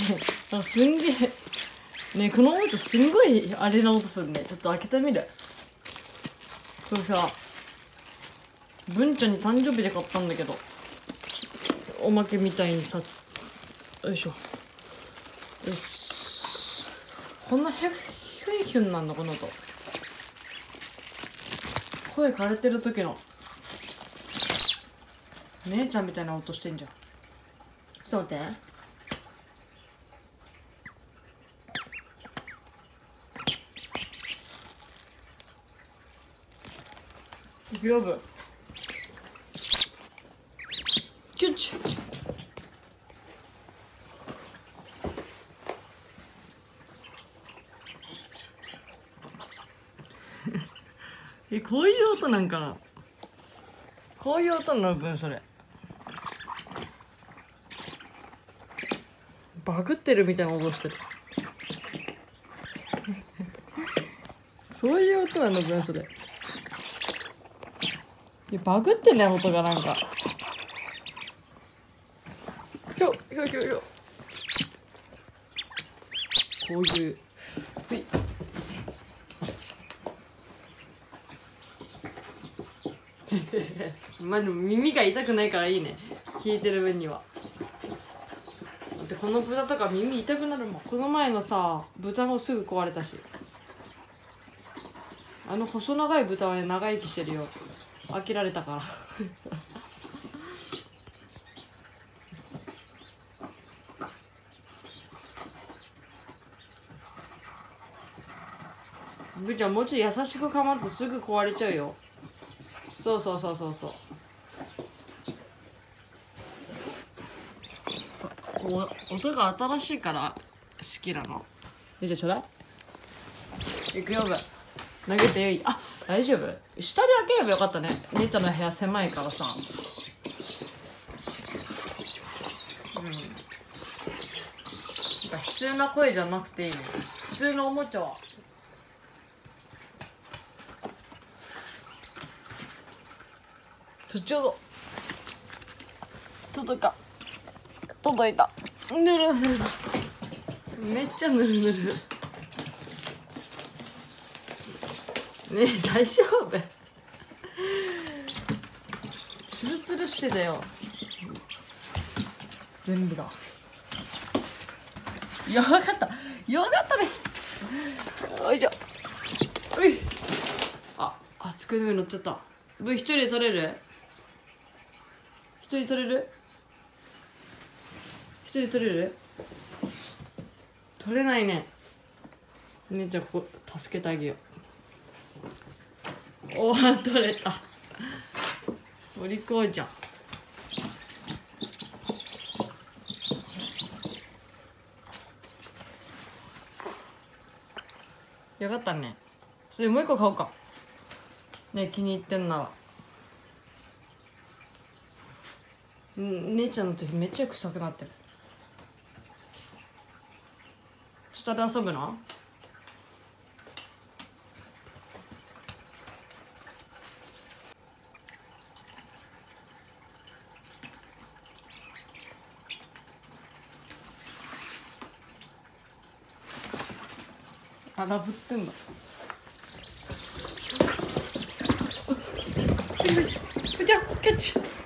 あ、すんげえね、このおもちゃすんごいあれな音するね。ちょっと開けてみる。これさ、文ちゃんに誕生日で買ったんだけど、おまけみたいにさ、よいしょ。よし。こんなヒュイヒュンなんだ、この音。声枯れてる時の姉ちゃんみたいな音してんじゃん。ちょっと待って。いくよぶ。キュッチ。こういう音なんかな。こういう音の分それ。バグってるみたいな音してる。そういう音なの分それ。バグってね、音がなんか。ひょ。こういう。まあでも耳が痛くないからいいね。聞いてる分には。でこの豚とか耳痛くなるもん。この前のさ、豚もすぐ壊れたし。あの細長い豚はね、長生きしてるよ。飽きられたから。ぶーちゃんもうちょい優しくかまってすぐ壊れちゃうよ。そう。音が新しいから好きなの。じゃあちょうだい。いくよぶ。投げていい？あ、大丈夫？下で開ければよかったね。姉ちゃんの部屋狭いからさ。普通な声じゃなくていいね。普通のおもちゃは。ちょうど届いた。ぬるめっちゃぬるねえ、大丈夫？ツルツルしてたよ全部が。よかったね。よいしょ。机の上に乗っちゃった。一人で取れる？一人取れる？取れないね。姉ちゃんここ助けてあげよう。おー、取れた。お利口じゃん。よかったね。それもう一個買おうかね。気に入ってんなら。姉ちゃんの時めっちゃ臭くなってる。下で遊ぶの？荒ぶってんだ。じゃあキャッチ。